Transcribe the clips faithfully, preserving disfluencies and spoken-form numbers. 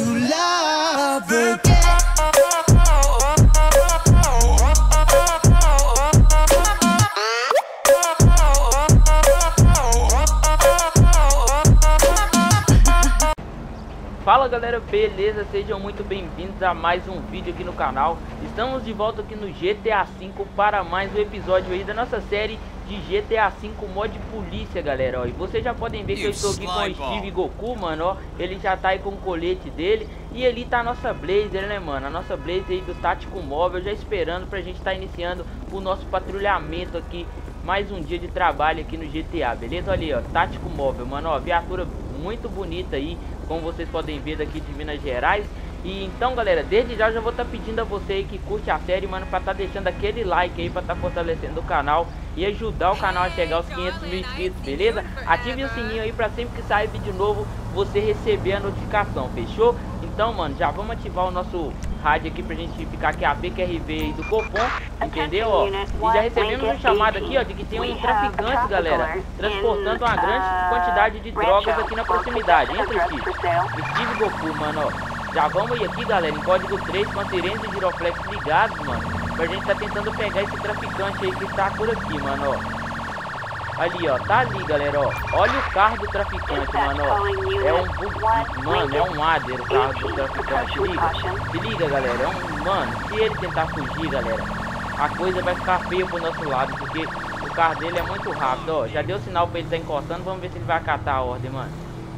love again. Fala galera, beleza? Sejam muito bem-vindos a mais um vídeo aqui no canal. Estamos de volta aqui no G T A cinco para mais um episódio aí da nossa série de G T A cinco mod polícia, galera, ó. E vocês já podem ver que eu estou aqui com o Steve Goku, mano, ó. Ele já tá aí com o colete dele. E ali tá a nossa Blazer, né, mano? A nossa Blazer aí do Tático Móvel, já esperando pra gente tá iniciando o nosso patrulhamento aqui. Mais um dia de trabalho aqui no G T A, beleza? Olha aí, ó, Tático Móvel, mano, ó. Viatura muito bonita aí, como vocês podem ver daqui de Minas Gerais. E então, galera, desde já eu já vou estar tá pedindo a você aí que curte a série, mano, pra estar tá deixando aquele like aí, pra estar tá fortalecendo o canal e ajudar o canal a chegar aos quinhentos mil inscritos, beleza? Ative o sininho aí pra sempre que sair vídeo novo você receber a notificação, fechou? Então, mano, já vamos ativar o nosso rádio aqui pra gente ficar aqui a P Q R V aí do Copom, entendeu? Ó, e já recebemos um chamado aqui, ó, de que tem um traficante, galera, transportando uma grande quantidade de drogas aqui na proximidade. Entra, Steve. Steve Goku, mano, ó. Já vamos ir aqui, galera, em código três com a sirene de giroflex ligados, mano, pra gente tá tentando pegar esse traficante aí que está por aqui, mano, ó. Ali, ó, tá ali, galera, ó. Olha o carro do traficante, mano, ó. É um bu... Mano, é um Ader o carro do traficante. Se liga, se liga, galera. É um... Mano, se ele tentar fugir, galera, a coisa vai ficar feia pro nosso lado, porque o carro dele é muito rápido, ó. Já deu sinal pra ele tá encostando. Vamos ver se ele vai acatar a ordem, mano.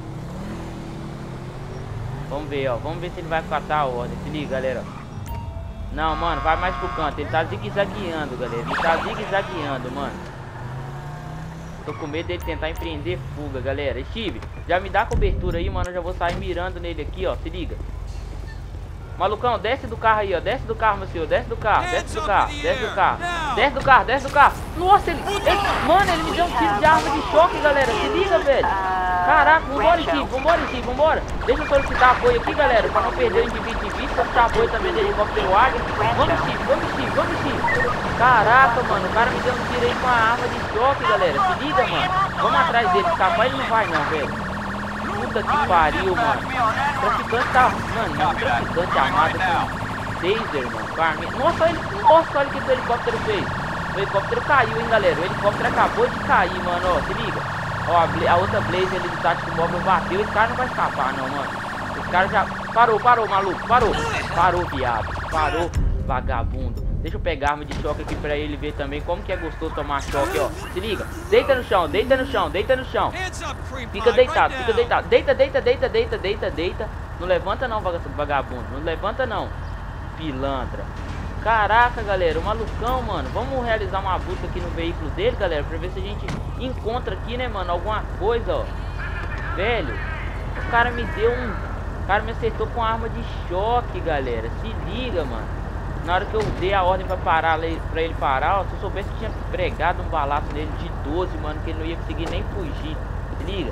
Vamos ver, ó. Vamos ver se ele vai acatar a ordem. Se liga, galera. Não, mano, vai mais pro canto. Ele tá zigue-zagueando, galera. Ele tá zigue-zagueando, mano. Tô com medo dele tentar empreender fuga, galera. Steve, já me dá cobertura aí, mano. Eu já vou sair mirando nele aqui, ó. Se liga. Malucão, desce do carro aí, ó. Desce do carro, meu senhor. Desce do carro, desce do carro, desce do carro. Desce do carro, desce do carro. Nossa, ele... ele... Mano, ele me deu um tiro de arma de choque, galera. Se liga, velho. Caraca, vambora, Steve. Vambora, Steve, vambora. Deixa eu solicitar apoio aqui, galera, pra não perder o indivíduo de vista. Solicitar apoio também do helicóptero Águia. Vamos, Steve, vamos, Steve, vamos, Steve. Caraca, mano, o cara me deu um tiro aí com a arma de choque, galera. Se liga, mano. Vamos atrás dele. Escapar ele não vai não, velho. Puta que pariu, mano. O traficante tá... Mano, o traficante armado com taser, mano. Com arma... Nossa, olha, nossa, olha o que o helicóptero fez. O helicóptero caiu, hein, galera. O helicóptero acabou de cair, mano, ó. Se liga. Ó, a, a outra Blaze ali do Tático Móvel bateu. Esse cara não vai escapar, não, mano. Esse cara já... Parou, parou, maluco. Parou. Parou, viado. Parou, vagabundo. Deixa eu pegar arma de choque aqui pra ele ver também como que é gostoso tomar choque, ó. Se liga. Deita no chão, deita no chão, deita no chão. Fica deitado, fica deitado. Deita, deita, deita, deita, deita, deita. Não levanta não, vagabundo. Não levanta não. Pilantra. Caraca, galera, o malucão, mano. Vamos realizar uma busca aqui no veículo dele, galera, pra ver se a gente encontra aqui, né, mano, alguma coisa, ó. Velho, o cara me deu um... O cara me acertou com arma de choque, galera. Se liga, mano. Na hora que eu dei a ordem pra parar, pra ele parar, ó, se eu soubesse que tinha pregado um balaço nele de doze, mano, que ele não ia conseguir nem fugir. Se liga.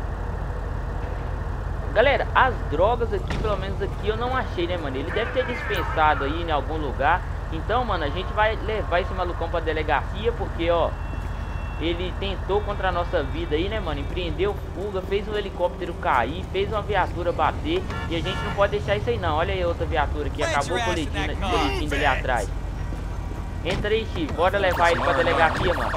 Galera, as drogas aqui, pelo menos aqui, eu não achei, né, mano? Ele deve ter dispensado aí em algum lugar. Então, mano, a gente vai levar esse malucão pra delegacia, porque, ó, ele tentou contra a nossa vida aí, né, mano? Empreendeu fuga, fez um helicóptero cair, fez uma viatura bater. E a gente não pode deixar isso aí, não. Olha aí outra viatura que acabou colidindo ali atrás. Entra aí, Steve. Bora levar ele pra delegacia, mano.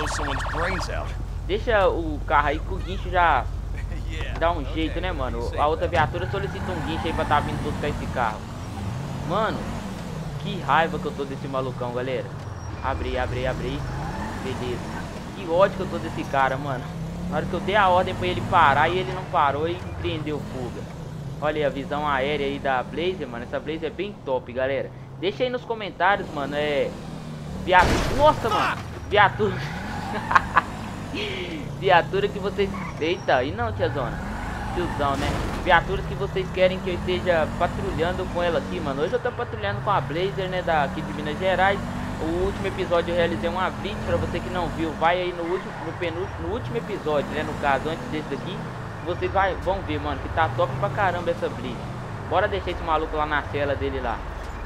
Deixa o carro aí que o guincho já dá um jeito, né, mano? A outra viatura solicita um guincho aí pra tá vindo buscar esse carro. Mano, que raiva que eu tô desse malucão, galera. Abre, abre, abre. Beleza. Que ódio que eu tô desse cara, mano. Na hora que eu dei a ordem pra ele parar e ele não parou e empreendeu fuga. Olha aí a visão aérea aí da Blazer, mano. Essa Blazer é bem top, galera. Deixa aí nos comentários, mano. É... Viatura... Nossa, mano. Viatura... Viatura que vocês... Eita, e não, tiazona. Tiozão, né? Viaturas que vocês querem que eu esteja patrulhando com ela aqui, mano. Hoje eu tô patrulhando com a Blazer, né, daqui de Minas Gerais. O último episódio eu realizei uma blitz, pra você que não viu, vai aí no último, no penúltimo, no último episódio, né, no caso, antes desse daqui, vocês vai, vão ver, mano, que tá top pra caramba essa blitz. Bora deixar esse maluco lá na cela dele lá.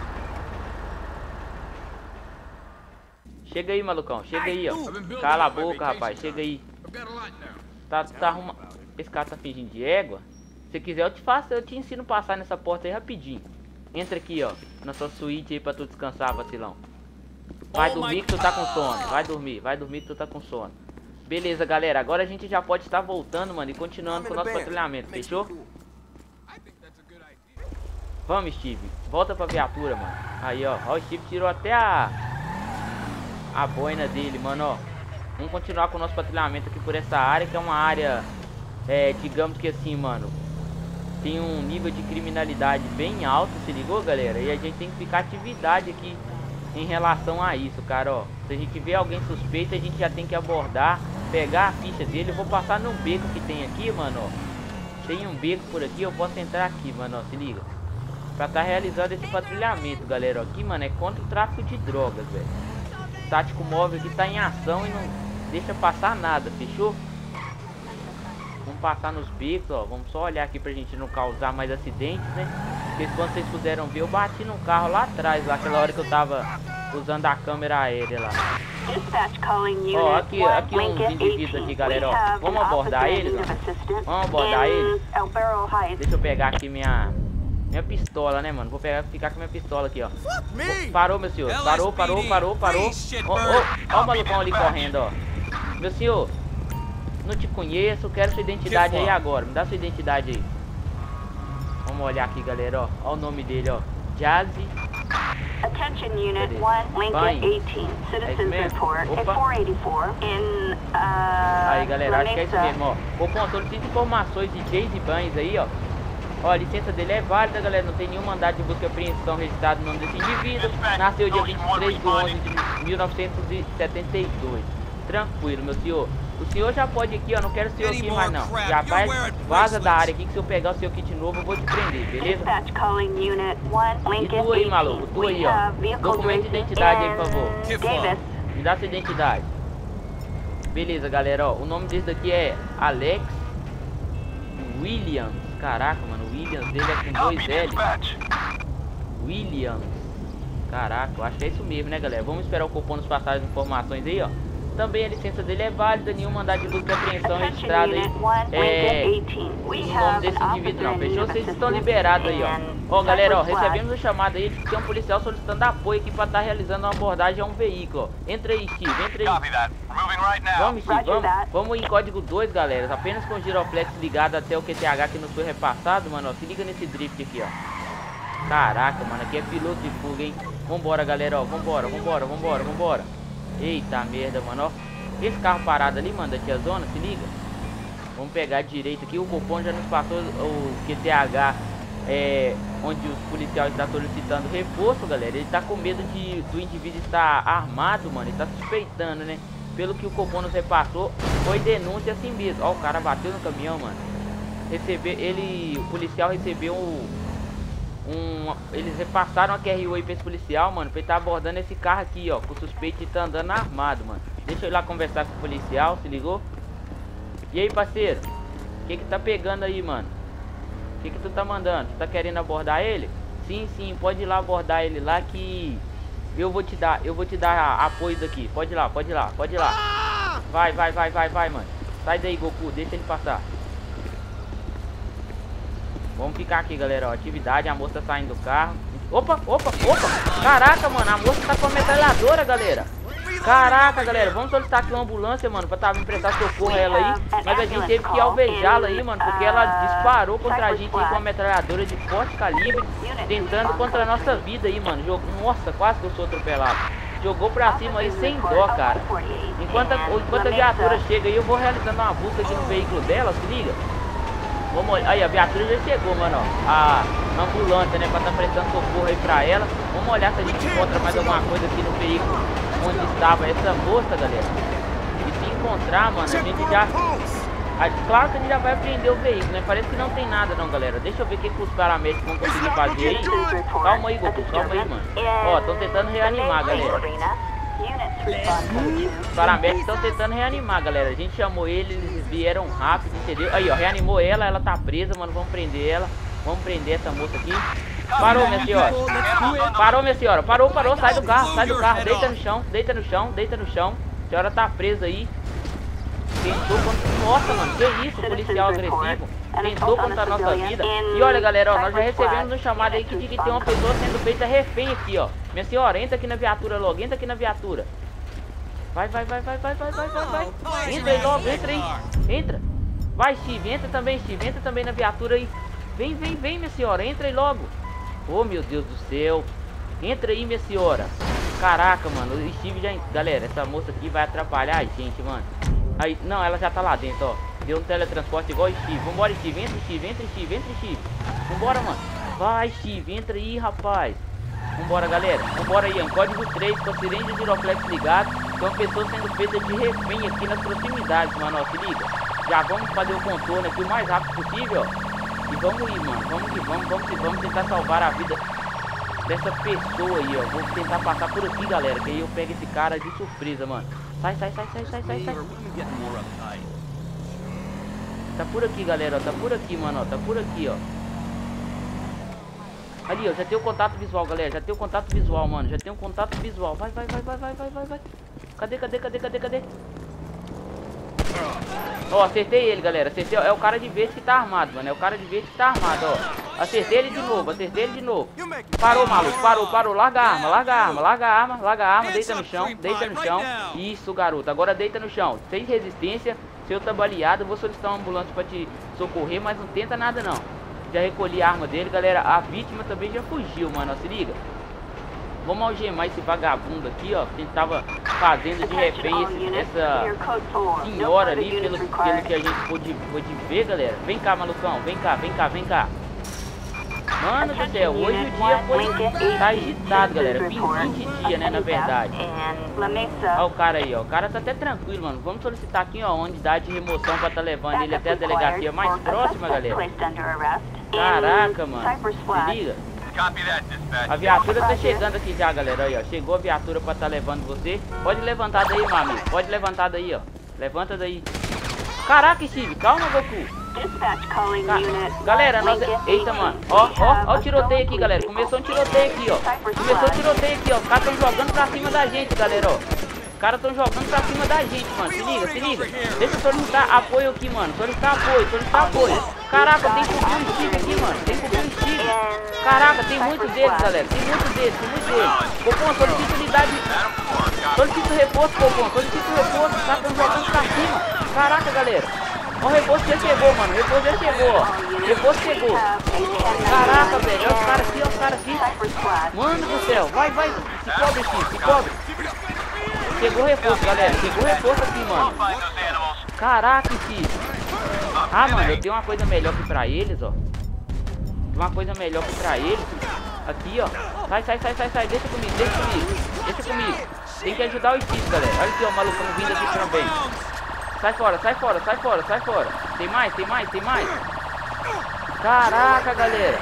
Chega aí, malucão, chega aí, ó. Cala a boca, rapaz, chega aí. Tá, tá arrumando. Esse cara tá fingindo de égua? Se quiser eu te faço, eu te ensino a passar nessa porta aí rapidinho. Entra aqui, ó, na sua suíte aí pra tu descansar, vacilão. Vai dormir que tu tá com sono. Vai dormir, vai dormir que tu tá com sono. Beleza, galera, agora a gente já pode estar voltando, mano, e continuando com o nosso patrulhamento, fechou? Vamos, Steve, volta pra viatura, mano. Aí, ó, ó, o Steve tirou até a A boina dele, mano, ó. Vamos continuar com o nosso patrulhamento aqui por essa área, que é uma área, é, digamos que assim, mano, tem um nível de criminalidade bem alto, se ligou, galera? E a gente tem que ficar atividade aqui em relação a isso, cara, ó. Se a gente vê alguém suspeito, a gente já tem que abordar, pegar a ficha dele. Eu vou passar num beco que tem aqui, mano, ó. Tem um beco por aqui, eu posso entrar aqui, mano, ó, se liga. Pra estar tá realizando esse patrulhamento, galera, ó. Aqui, mano, é contra o tráfico de drogas, velho. O tático móvel aqui tá em ação e não deixa passar nada, fechou? Vamos passar nos becos, ó. Vamos só olhar aqui pra gente não causar mais acidentes, né? Porque quando vocês puderam ver, eu bati num carro lá atrás, lá aquela hora que eu tava usando a câmera aérea lá. Ó, aqui, aqui uns indivíduos aqui, galera, ó. Vamos abordar eles, ó. Vamos abordar eles. Deixa eu pegar aqui minha minha pistola, né, mano? Vou pegar, ficar com minha pistola aqui, ó. Parou, meu senhor. Parou, parou, parou, parou. Ó, ó, ó o malucão ali correndo, ó. Meu senhor, não te conheço, quero sua identidade aí agora. Me dá sua identidade aí. Vamos olhar aqui, galera, ó. Ó o nome dele, ó. Jazzy. Attention Unit one, Lincoln eighteen, Citizens Report at four eighty-four in, uh, aí, galera, acho que é isso mesmo, ó. Vou contar de informações de Jazzy Banks aí, ó. Ó, a licença dele é válida, galera. Não tem nenhum mandado de busca e apreensão registrado no nome desse indivíduo. Nasceu dia vinte e três de onze de mil novecentos e setenta e dois. Tranquilo, meu senhor. O senhor já pode aqui, ó. Não quero o senhor aqui mais, não. Já vai, vaza da área aqui, que se eu pegar o seu kit novo, eu vou te prender, beleza? E tu aí, maluco. Tu aí, ó. Documento de identidade aí, por favor. Me dá sua identidade. Beleza, galera, ó. O nome desse daqui é Alex Williams. Caraca, mano, o Williams dele é com dois L. Williams. Caraca, eu acho que é isso mesmo, né, galera? Vamos esperar o cupom nos passar as informações aí, ó. Também a licença dele é válida, nenhum mandado de busca e apreensão registrado aí. É, o nome desse indivíduo não, fechou? Vocês estão liberados aí, ó. Ó, galera, ó, recebemos a chamada aí de que tem um policial solicitando apoio aqui pra estar tá realizando uma abordagem a um veículo, ó. Entra aí, Steve, entra aí. Vamos, Steve, vamos. Vamos em código dois, galera. Apenas com o giroflex ligado até o Q T H que nos foi repassado, mano, ó. Se liga nesse drift aqui, ó. Caraca, mano, aqui é piloto de fuga, hein. Vambora, galera, ó. Vambora, vambora, vambora, vambora. Eita merda, mano, ó. Esse carro parado ali, mano, da tia Zona, se liga. Vamos pegar direito aqui. O cupom já nos passou o Q T H, é, onde os policiais estão solicitando reforço, galera. Ele tá com medo de do indivíduo estar armado, mano. Ele tá suspeitando, né? Pelo que o cupom nos repassou, foi denúncia assim mesmo. Ó, o cara bateu no caminhão, mano. Recebeu, ele, o policial recebeu um... Um, eles repassaram a Q R U aí pra esse policial, mano, pra ele tá abordando esse carro aqui, ó, com o suspeito de tá andando armado, mano. Deixa eu ir lá conversar com o policial, se ligou? E aí, parceiro? O que que tá pegando aí, mano? O que que tu tá mandando? Tu tá querendo abordar ele? Sim, sim, pode ir lá abordar ele lá que eu vou te dar, eu vou te dar apoio daqui. Pode ir lá, pode ir lá, pode ir lá. Vai, vai, vai, vai, vai, mano. Sai daí, Goku, deixa ele passar. Vamos ficar aqui, galera, ó, atividade, a moça saindo do carro. Opa, opa, opa. Caraca, mano, a moça tá com a metralhadora, galera. Caraca, galera, vamos solicitar aqui uma ambulância, mano, pra tá vindo prestar socorro a ela aí. Mas a gente teve que alvejá-la aí, mano, porque ela disparou contra a gente aí com uma metralhadora de forte calibre, tentando contra a nossa vida aí, mano. Jogou... Nossa, quase que eu sou atropelado. Jogou pra cima aí sem dó, cara. Enquanto a, enquanto a viatura chega aí, eu vou realizando uma busca aqui no veículo dela, se liga. Vamos olhar. Aí, a viatura já chegou, mano, ó. A ambulância, né, pra tá prestando socorro aí pra ela. Vamos olhar se a gente encontra mais alguma coisa aqui no veículo onde estava essa moça, galera. E se encontrar, mano, a gente já... Claro que a gente já vai apreender o veículo, né? Parece que não tem nada não, galera. Deixa eu ver o que, que os paramédicos vão conseguir fazer aí. Calma aí, Goku, calma aí, mano. Ó, estão tentando reanimar, galera. Os paramédicos estão tentando reanimar, galera. A gente chamou eles, eles vieram rápido, entendeu? Aí, ó, reanimou ela, ela tá presa, mano. Vamos prender ela. Vamos prender essa moça aqui. Parou, minha senhora. Parou, minha senhora. Parou, parou. Sai do carro, sai do carro. Deita no chão, deita no chão, deita no chão. A senhora tá presa aí. tentou contra... Nossa, mano, que isso, policial agressivo. Tentou contra a nossa vida. E olha, galera, ó, nós já recebemos um chamado aí que diz que tem uma pessoa sendo feita refém aqui, ó. Minha senhora, entra aqui na viatura logo, entra aqui na viatura. Vai, vai, vai, vai, vai, vai, vai, vai, vai. Entra aí logo, entra aí. Entra. Vai, Steve, entra também, Steve, entra também na viatura aí. Vem, vem, vem, minha senhora, entra aí logo. Oh, meu Deus do céu. Entra aí, minha senhora. Caraca, mano, o Steve já... Galera, essa moça aqui vai atrapalhar a gente, mano. Aí, não, ela já tá lá dentro, ó. Deu um teletransporte igual o Steve. Vambora, Steve, entra, Steve, entra, Steve, entra, Steve. Vambora, mano. Vai, Steve, entra aí, rapaz. Vambora, galera. Vambora aí, ó. Em código três, com a sirene de giroflex ligado. Tem uma pessoa sendo feita de refém aqui nas proximidades, mano, ó. Se liga. Já vamos fazer o contorno aqui o mais rápido possível, ó. E vamos ir, mano. Vamos que vamos, vamos que vamos tentar salvar a vida dessa pessoa aí, ó. Vou tentar passar por aqui, galera, que aí eu pego esse cara de surpresa, mano. Sai, sai, sai, sai, sai, sai, sai. Tá por aqui, galera, ó. Tá por aqui, mano, ó. Tá por aqui, ó. Ali, ó. Já tem o contato visual, galera. Já tem o contato visual, mano. Já tem o contato visual. Vai, vai, vai, vai, vai, vai, vai, vai. Cadê, cadê, cadê, cadê, cadê? Ó, acertei ele, galera. Acertei. É o cara de verde que tá armado, mano. É o cara de verde que tá armado, ó. Acertei ele de novo, acertei ele de novo. Parou, maluco, parou, parou. Larga a arma, larga a arma, larga a arma, larga a arma. Deita no chão, deita no chão. Isso, garoto. Agora deita no chão. Sem resistência. Se eu tá baleado, eu vou solicitar uma ambulância pra te socorrer, mas não tenta nada, não. Já recolhi a arma dele, galera. A vítima também já fugiu, mano. Ó, se liga. Vamos algemar esse vagabundo aqui, ó. Que ele tava fazendo de refém esse, essa senhora ali, pelo, pelo que a gente pôde, pôde ver, galera. Vem cá, malucão. Vem cá, vem cá, vem cá. Mano do céu, hoje o dia foi... Tá agitado, galera. vinte dias, né, na verdade. Olha o cara aí, ó. O cara tá até tranquilo, mano. Vamos solicitar aqui, ó, uma unidade de remoção pra tá levando ele até a delegacia mais próxima, galera. Caraca, mano. Se liga. A viatura tá chegando aqui já, galera. Aí, ó. Chegou a viatura pra tá levando você. Pode levantar daí, meu amigo. Pode levantar daí, ó. Levanta daí. Caraca, Steve. Calma, Goku. Ca... Galera, nós... Eita, mano. Ó, ó, ó o tiroteio aqui, galera. Começou um tiroteio aqui, ó. Começou um tiroteio aqui, ó. Os caras tão jogando pra cima da gente, galera, ó. Os caras tão jogando pra cima da gente, mano. Se liga, se liga. Deixa eu solicitar apoio aqui, mano. Solicitar apoio, solicitar apoio. Caraca, tem que cobrir um Steve aqui, mano. Tem que cobrir um Steve. Caraca, tem muitos deles, galera. Tem muitos deles, tem muitos deles. Copom, solicita unidade. Solicita reforço, Copom. Solicita reforço. Os caras tão jogando pra cima. Caraca, galera. Ó, o reforço já chegou, mano. O reforço já chegou, ó. O reforço chegou. Caraca, velho. Olha os caras aqui, olha os caras aqui. Mano do céu. Vai, vai. Se cobre, Steve. Se cobre. Chegou o reforço, galera. Chegou o reforço aqui, mano. Caraca, Steve. Ah, mano, eu tenho uma coisa melhor aqui pra eles, ó. Tem uma coisa melhor aqui pra eles. Aqui, ó. Sai, sai, sai, sai, sai. Deixa comigo, deixa comigo. Deixa comigo. Tem que ajudar o Steve, galera. Olha aqui, ó, o malucão vindo aqui também. Sai fora, sai fora, sai fora, sai fora. Tem mais, tem mais, tem mais. Caraca, galera.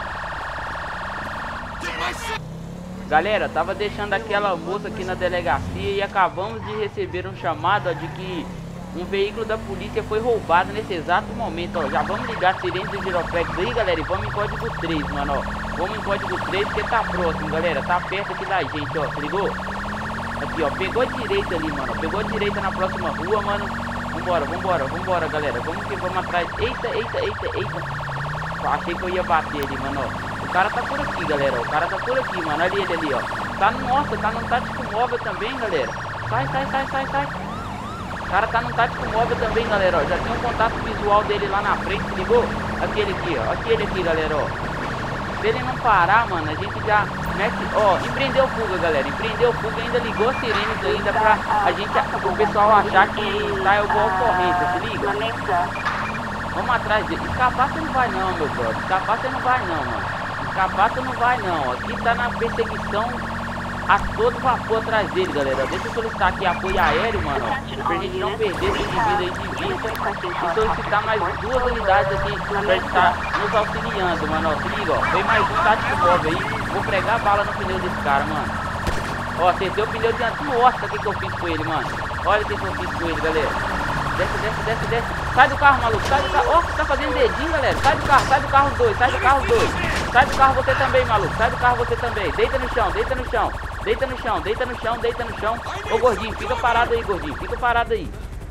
Galera, tava deixando aquela moça aqui na delegacia e acabamos de receber um chamado, ó, de que um veículo da polícia foi roubado nesse exato momento, ó. Já vamos ligar a sirene do giroflex aí, galera, e vamos em código três, mano, ó. Vamos em código três porque tá próximo, galera. Tá perto aqui da gente, ó. Se ligou? Aqui, ó, pegou a direita ali, mano. Pegou a direita na próxima rua, mano. Vambora, vambora, vambora, galera. Vamos que vamos atrás. Eita, eita, eita, eita. Achei que eu ia bater ali, mano, ó. O cara tá por aqui, galera. O cara tá por aqui, mano. Olha ele ali, ó. Tá no nossa, tá no tático móvel também, galera. Sai, sai, sai, sai, sai. O cara tá no tático móvel também, galera, ó. Já tem um contato visual dele lá na frente, se ligou? Aquele aqui, ó. Aquele aqui, galera, ó. Se ele não parar, mano, a gente já mete, ó, empreendeu fuga, galera, empreendeu fuga, ainda ligou as sirenes ainda pra a gente, o pessoal achar que tá igual ocorrência, se liga? Vamos atrás dele. Escapar você não vai não, meu brother, escapar você não vai não, mano, escapar você não vai não, aqui tá na perseguição a todo vapor atrás dele, galera. Deixa eu solicitar aqui apoio aéreo, mano, ó, pra gente não perder esse indivíduo aí de vista e solicitar mais duas unidades aqui pra estar nos auxiliando, mano, ó, se liga, ó, vem mais um tático móvel aí, vou pregar bala no pneu desse cara, mano. Ó, acertei o pneu diante, nossa, o que que eu fiz com ele, mano, olha o que que eu fiz com ele, galera. Desce, desce, desce, desce, sai do carro, maluco, sai do carro, ó, você tá fazendo dedinho, galera, sai do carro, sai do carro os dois, sai do carro os dois, sai do carro você também, maluco, sai do carro você também, deita no chão, deita no chão. Deita no chão, deita no chão, deita no chão. Ô, gordinho, fica parado aí, gordinho. Fica parado aí.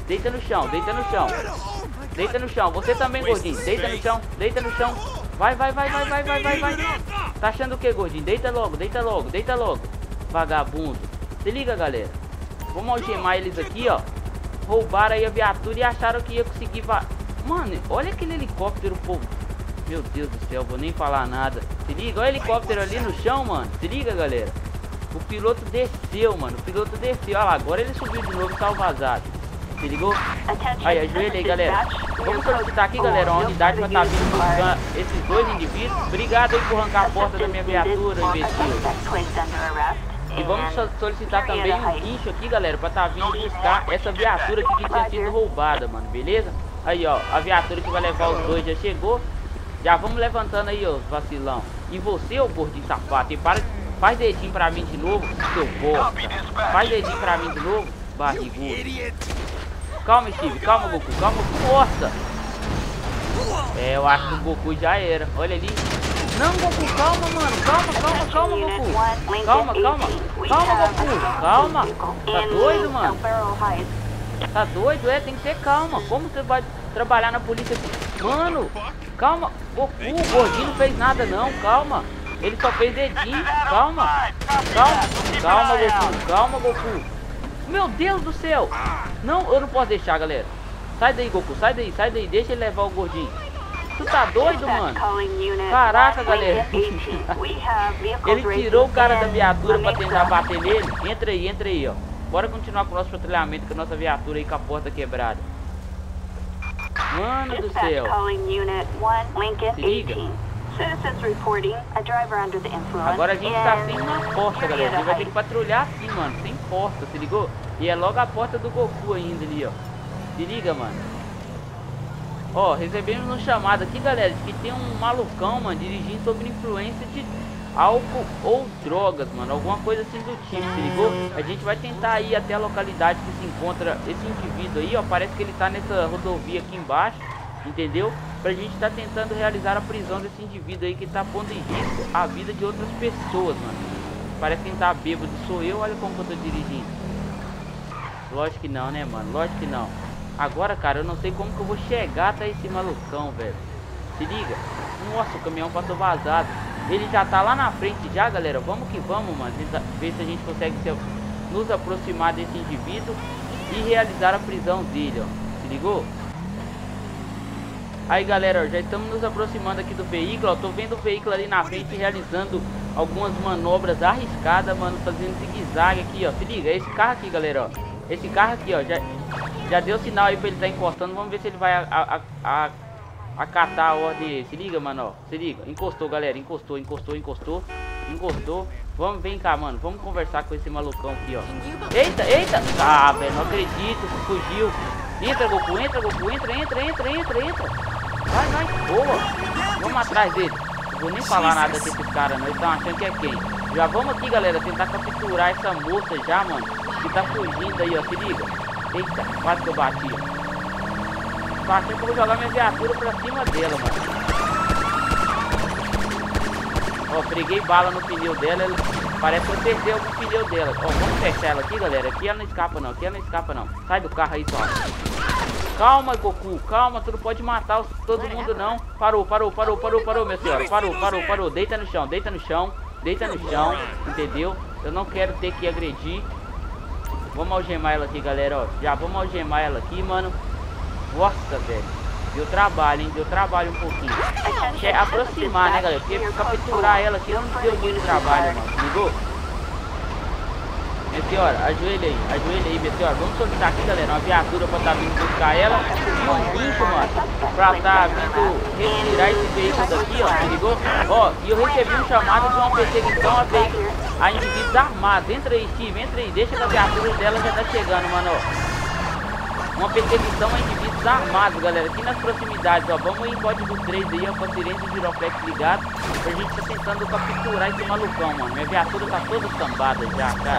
Deita no chão, deita no chão. Deita no chão. Você também, gordinho. Deita no chão, deita no chão. Vai, vai, vai, vai, vai, vai, vai, vai. Tá achando o que, gordinho? Deita logo, deita logo, deita logo. Vagabundo. Se liga, galera. Vamos algemar eles aqui, ó. Roubaram aí a viatura e acharam que ia conseguir... Va... Mano, olha aquele helicóptero, povo. Meu Deus do céu, vou nem falar nada. Se liga, olha o helicóptero ali no chão, mano. Se liga, galera. O piloto desceu, mano. O piloto desceu. Olha lá, agora ele subiu de novo e tá vazado. Se ligou? Aí, ajoelha aí, galera. Vamos solicitar aqui, galera, uma unidade pra estar tá vindo buscar esses dois indivíduos. Obrigado aí por arrancar a porta da minha viatura, imbecil. E vamos solicitar também um guincho aqui, galera, pra estar tá vindo buscar essa viatura aqui que tinha sido roubada, mano. Beleza? Aí, ó, a viatura que vai levar os dois já chegou. Já vamos levantando aí, ó, vacilão. E você, ô gordinho safado, e para, faz dedinho pra mim de novo, seu bosta. Faz dedinho pra mim de novo, barrigudo. Calma, Steve, calma, Goku, calma, força. É, eu acho que o Goku já era, olha ali. Não, Goku, calma, mano, calma, calma, calma, Goku. Calma, calma, calma, Goku, calma. Tá doido, mano? Tá doido? É, tem que ter calma. Como você vai trabalhar na polícia aqui? Mano, calma, Goku, o gordinho não fez nada não, calma. Ele só fez dedinho, calma. Calma, calma, Goku, calma, Goku. Meu Deus do céu. Não, eu não posso deixar, galera. Sai daí, Goku, sai daí, sai daí. Deixa ele levar o gordinho. Tu tá doido, mano? Caraca, galera. Ele tirou o cara da viatura pra tentar bater nele. Entra aí, entra aí, ó. Bora continuar com o nosso patrulhamento com a nossa viatura aí com a porta quebrada. Mano do céu. Se liga. Agora a gente tá sem uma porta, galera. A gente vai ter que patrulhar assim, mano. Sem porta, se ligou? E é logo a porta do Goku ainda ali, ó. Se liga, mano. Ó, recebemos um chamado aqui, galera, de que tem um malucão, mano, dirigindo sob influência de álcool ou drogas, mano. Alguma coisa assim do tipo, se ligou? A gente vai tentar ir até a localidade que se encontra esse indivíduo aí, ó. Parece que ele tá nessa rodovia aqui embaixo, entendeu? Pra gente tá tentando realizar a prisão desse indivíduo aí que tá pondo em risco a vida de outras pessoas, mano. Parece que quem tá bêbado sou eu, olha como que eu tô dirigindo. Lógico que não, né, mano? Lógico que não. Agora, cara, eu não sei como que eu vou chegar até esse malucão, velho. Se liga. Nossa, o caminhão passou vazado. Ele já tá lá na frente já, galera. Vamos que vamos, mano. Ver se a gente consegue se, nos aproximar desse indivíduo e realizar a prisão dele, ó. Se ligou? Aí, galera, ó, já estamos nos aproximando aqui do veículo, ó. Tô vendo o veículo ali na frente realizando algumas manobras arriscadas, mano. Fazendo zigue-zague aqui, ó. Se liga, esse carro aqui, galera, ó. Esse carro aqui, ó, já, já deu sinal aí pra ele estar tá encostando. Vamos ver se ele vai a, a, a, acatar a ordem aí. Se liga, mano, ó. Se liga. Encostou, galera. Encostou, encostou, encostou. Encostou. Vamos, vem cá, mano. Vamos conversar com esse malucão aqui, ó. Eita, eita. Ah, velho, não acredito. Fugiu. Entra, Goku. Entra, Goku. Entra, entra, entra, entra, entra. Vai, vai. Boa. Vamos atrás dele. Não vou nem falar nada com esses caras, não. Eles estão achando que é quem. Já vamos aqui, galera. Tentar capturar essa moça já, mano. Que tá fugindo aí, ó, se liga. Eita, quase que eu bati, ó. Tô achando que eu vou jogar minha viatura pra cima dela, mano. Ó, preguei bala no pneu dela, ela... parece que eu acertei algum pneu dela. Ó, vamos fechar ela aqui, galera. Aqui ela não escapa não, aqui ela não escapa não. Sai do carro aí, só. Calma, Goku, calma, tu não pode matar os... todo mundo não. Parou, parou, parou, parou, parou, minha senhora. Parou, parou, parou. Deita no chão, deita no chão. Deita no chão, entendeu? Eu não quero ter que agredir. Vamos algemar ela aqui, galera, ó. Já vamos algemar ela aqui, mano. Nossa, velho. Deu trabalho, hein? Deu trabalho um pouquinho. É aproximar, né, galera? Porque capturar ela aqui não deu muito trabalho, mano. Ligou? Minha senhora, ajoelha aí. Ajoelha aí, minha senhora. Vamos solicitar aqui, galera, uma viatura pra estar tá vindo buscar ela. E um guincho, mano, pra estar tá vindo retirar esse veículo daqui, ó. Ligou? Ó, e eu recebi um chamado de uma perseguição a veículos, a indivíduos armados. Entra aí, Steve, entra aí. Deixa que a viatura dela já tá chegando, mano, ó. Uma perseguição a indivíduos armados, galera, aqui nas proximidades, ó. Vamos em código três aí, ó, com a sirene de giroflex ligado. A gente tá tentando capturar esse malucão, mano. Minha viatura tá toda sambada já, cara.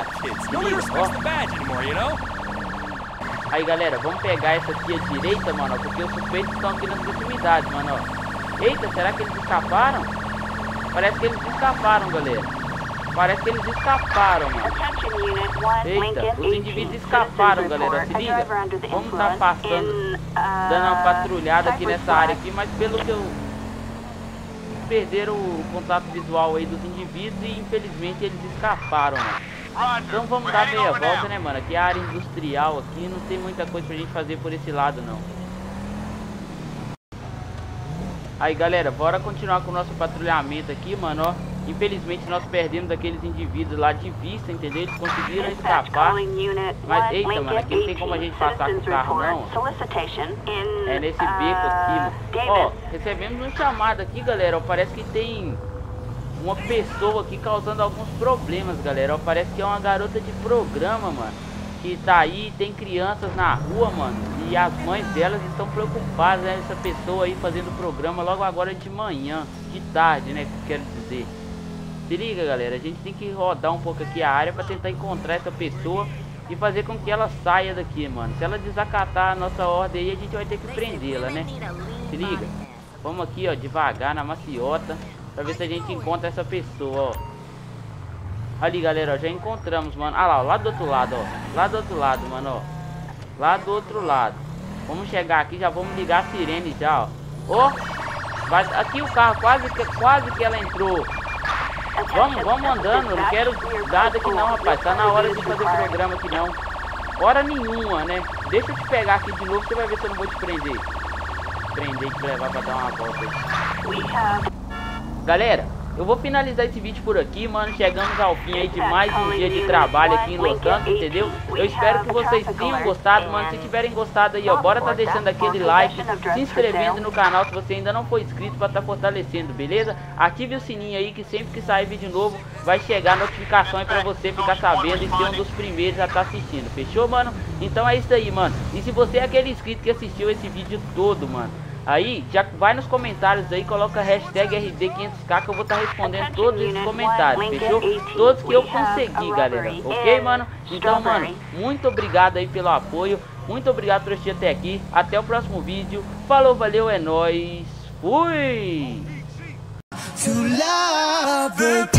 Ó. Aí, galera, vamos pegar essa aqui à direita, mano, ó, porque os suspeitos estão aqui nas proximidades, mano, ó. Eita, será que eles escaparam? Parece que eles escaparam, galera. Parece que eles escaparam, mano. Eita, os indivíduos escaparam, galera. Se liga. Vamos estar passando, dando uma patrulhada aqui nessa área aqui, mas pelo que eu... perderam o contato visual aí dos indivíduos e infelizmente eles escaparam, mano. Então vamos dar meia volta, né, mano? Aqui é a área industrial aqui, não tem muita coisa pra gente fazer por esse lado, não. Aí, galera, bora continuar com o nosso patrulhamento aqui, mano, ó. Infelizmente nós perdemos aqueles indivíduos lá de vista, entendeu? Eles conseguiram escapar. Mas, eita, mano, aqui não tem como a gente passar com o carro, não. É nesse beco aqui, mano. Ó, recebemos um chamado aqui, galera, ó. Parece que tem uma pessoa aqui causando alguns problemas, galera, ó. Parece que é uma garota de programa, mano, que tá aí, tem crianças na rua, mano. E as mães delas estão preocupadas, né? Essa pessoa aí fazendo o programa logo agora de manhã, de tarde, né? Que quero dizer. Se liga, galera, a gente tem que rodar um pouco aqui a área pra tentar encontrar essa pessoa e fazer com que ela saia daqui, mano. Se ela desacatar a nossa ordem aí, a gente vai ter que prendê-la, né? Se liga. Vamos aqui, ó, devagar na maciota, pra ver se a gente encontra essa pessoa, ó. Ali, galera, ó, já encontramos, mano. Ah lá, ó, lá do outro lado, ó. Lá do outro lado, mano, ó. Lá do outro lado. Vamos chegar aqui, já vamos ligar a sirene já, ó. Ó, vai, aqui o carro, quase que, quase que ela entrou. Vamos, vamos andando, não quero nada aqui não, rapaz. Tá na hora de fazer programa aqui não. Hora nenhuma, né? Deixa eu te pegar aqui de novo, você vai ver se eu não vou te prender. Prender e te levar pra dar uma volta aí. Galera, eu vou finalizar esse vídeo por aqui, mano. Chegamos ao fim aí de mais um dia de trabalho aqui em Los Santos, entendeu? Eu espero que vocês tenham gostado, mano. Se tiverem gostado aí, ó, bora tá deixando aquele like, se inscrevendo no canal se você ainda não for inscrito, pra tá fortalecendo, beleza? Ative o sininho aí que sempre que sair vídeo novo vai chegar notificação aí pra você ficar sabendo e ser um dos primeiros a estar assistindo, fechou, mano? Então é isso aí, mano. E se você é aquele inscrito que assistiu esse vídeo todo, mano, aí, já vai nos comentários aí, coloca a hashtag R D quinhentos K que eu vou estar respondendo todos esses comentários, fechou? Todos que eu consegui, galera, ok, mano? Então, mano, muito obrigado aí pelo apoio, muito obrigado por assistir até aqui, até o próximo vídeo, falou, valeu, é nóis, fui!